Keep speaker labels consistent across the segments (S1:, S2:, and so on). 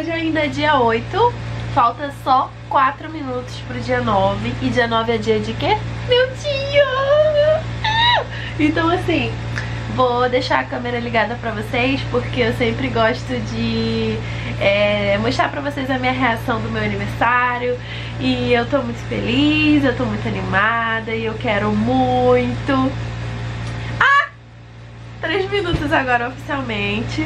S1: hoje ainda é dia 8. Falta só 4 minutos pro dia 9. E dia 9 é dia de quê? Meu dia! Então assim, vou deixar a câmera ligada pra vocês, porque eu sempre gosto de mostrar pra vocês a minha reação do meu aniversário. E eu tô muito feliz, eu tô muito animada e eu quero muito... 3 minutos agora oficialmente.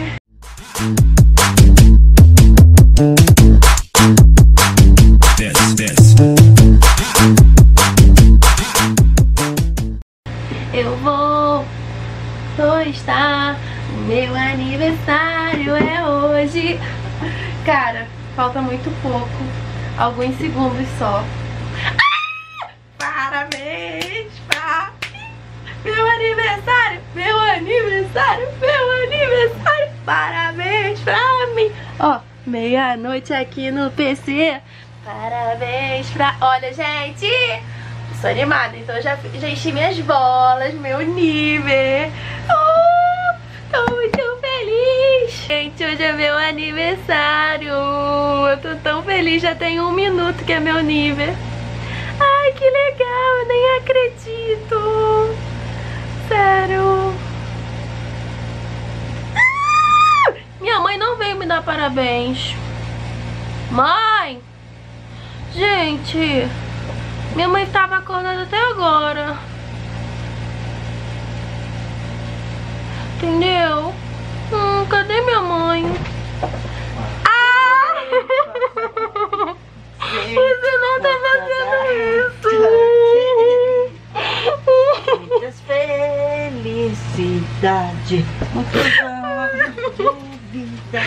S1: Eu vou estar, o meu aniversário é hoje. Cara, falta muito pouco, alguns segundos só. Parabéns pra meu aniversário, meu aniversário, meu aniversário. Parabéns pra mim. Ó, meia-noite aqui no PC. Parabéns pra... Olha, gente, eu sou animada, então eu já enchi minhas bolas, meu nível. Tô muito feliz. Gente, hoje é meu aniversário. Eu tô tão feliz, já tem 1 minuto que é meu nível. Ai, que legal, eu nem acredito. Sério. Minha mãe não veio me dar parabéns. Mãe! Gente, minha mãe tava acordada até agora. Entendeu? Cadê minha mãe? Ah! Você não tá fazendo isso.
S2: Muitas felicidades, muitos anos de vida.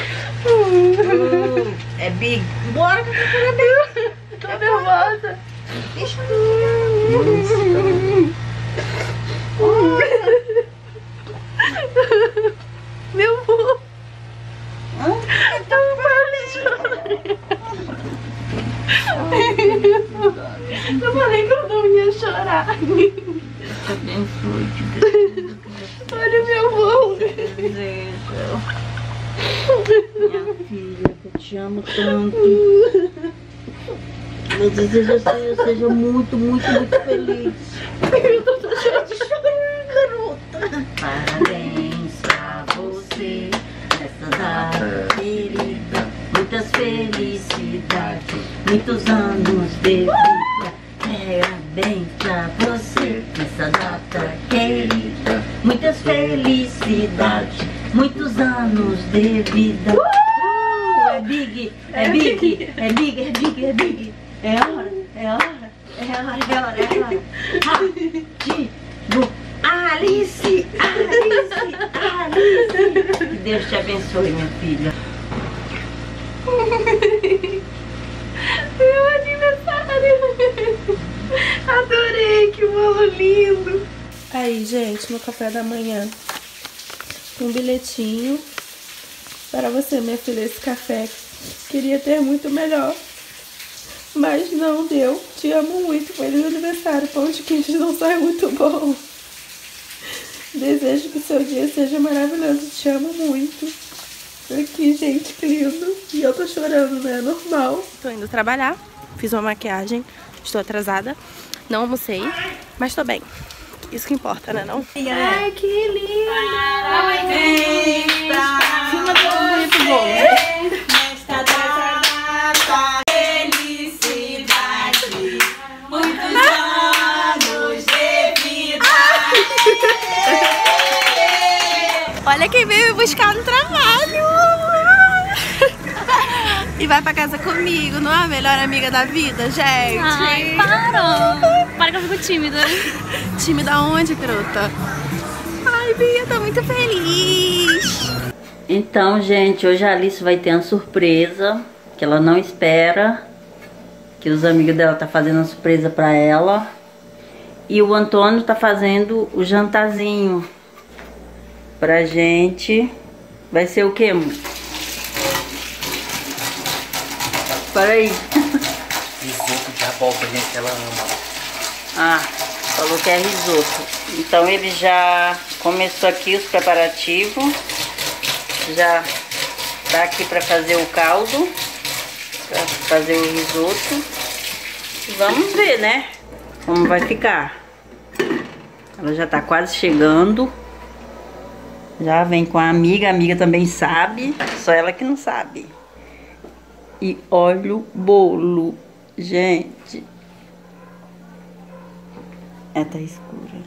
S2: É big. Bora, parabéns.
S1: Tô nervosa. Meu amor. Eu falei que eu não ia chorar. Olha o meu amor.
S2: Minha filha, que eu te amo tanto. Eu desejo que você seja muito, muito, muito feliz.
S1: Eu tô cheia de choro, garota.
S2: Parabéns pra você nessa data querida. Muitas felicidades, muitos anos de vida. Parabéns pra você nessa data querida. Muitas felicidades, muitos anos de vida. É big, é big, é big, é big, é big. É hora, é hora, é hora, é hora, é hora. Alice, Alice, Alice. Que Deus te abençoe, minha filha.
S1: Meu aniversário. Adorei, que bolo lindo. Aí, gente, no café da manhã, um bilhetinho para você, minha filha. Esse café queria ter muito melhor, mas não deu. Te amo muito, feliz aniversário. Pão de queijo não sai muito bom. Desejo que seu dia seja maravilhoso. Te amo muito. Aqui, gente, que lindo. E eu tô chorando, né? Normal. Tô indo trabalhar. Fiz uma maquiagem. Estou atrasada. Não almocei, mas tô bem. Isso que importa, né, não? Ai, que lindo!
S2: Parabéns pra
S1: Filma todo bonito o bolo.
S2: nesta data felicidade, muitos anos de vida.
S1: Olha quem veio me buscar no trabalho! E vai pra casa comigo, não é a melhor amiga da vida, gente?
S3: Ai, para que eu fico tímida.
S1: Tímida onde, garota? Ai, Bia, tô muito feliz!
S2: Então, gente, hoje a Alice vai ter uma surpresa que ela não espera, que os amigos dela tá fazendo uma surpresa pra ela. E o Antônio tá fazendo o jantarzinho pra gente. Vai ser o quê, amor? Para aí.
S4: Risoto de abóbora, gente, que ela ama.
S2: Ah, falou que é risoto. Então ele já começou aqui os preparativos. Já Tá aqui pra fazer o caldo, pra fazer o risoto. Vamos ver, né? Como vai ficar. Ela já tá quase chegando. Já vem com a amiga também sabe, só ela que não sabe. E olha o bolo, gente. Tá escura.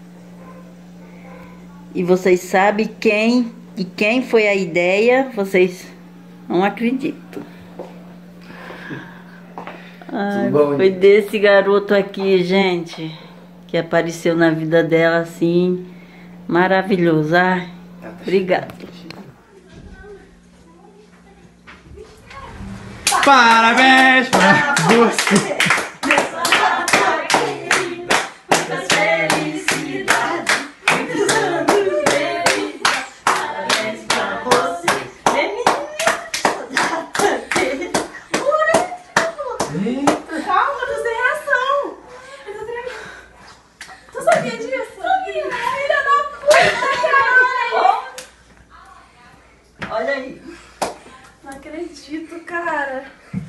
S2: E vocês sabem de quem foi a ideia? Vocês não acreditam. Ai, foi desse garoto aqui, gente, que apareceu na vida dela assim, maravilhoso. Ai, obrigado.
S5: Parabéns pra você.
S1: Calma, tô sem reação. Tu sabia disso? Sabia. Filha da puta, caralho.
S2: Olha aí.
S1: Não acredito, cara.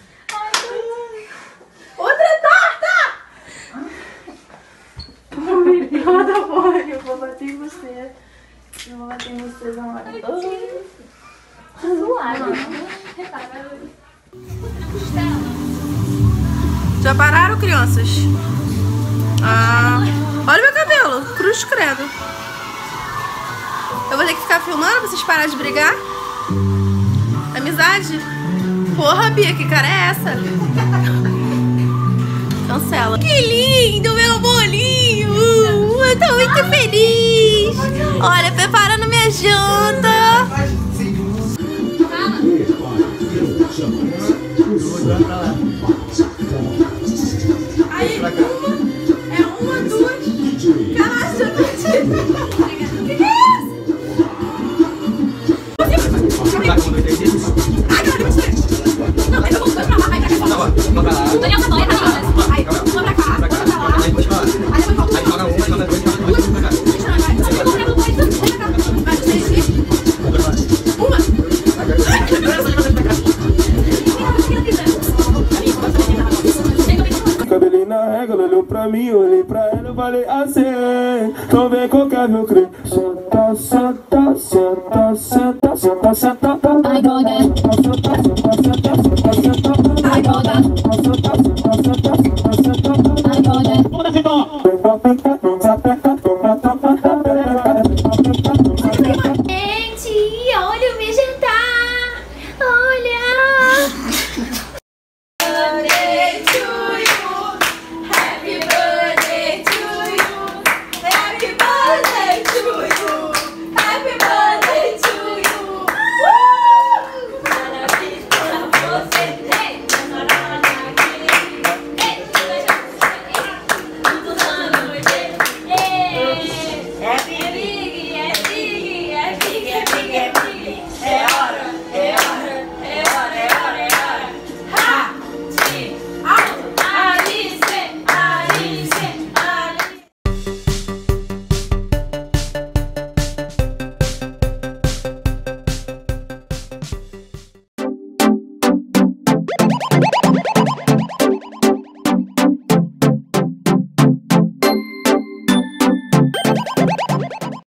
S1: Outra torta! Obrigada, amor. Eu vou bater em você. Eu vou bater em você na hora. Já pararam, crianças? Olha meu cabelo, cruz credo. Eu vou ter que ficar filmando pra vocês pararem de brigar? Amizade? Porra, Bia, que cara é essa? Cancela. Que lindo, meu bolinho! Eu tô muito feliz! Olha, preparando minha janta! Aí, uma, duas. Caraca, eu tô que é isso? Não, mas eu vou pra lá, vai pra cá. Daniel, tá bom, tá bom. Aí, uma pra cá, outra pra lá. Aí depois volta.
S6: Cabelinho na régua, olhou pra mim, olhei pra ela, eu falei assim. Então vem qualquer meu crê. Senta, senta, senta, senta, senta, senta.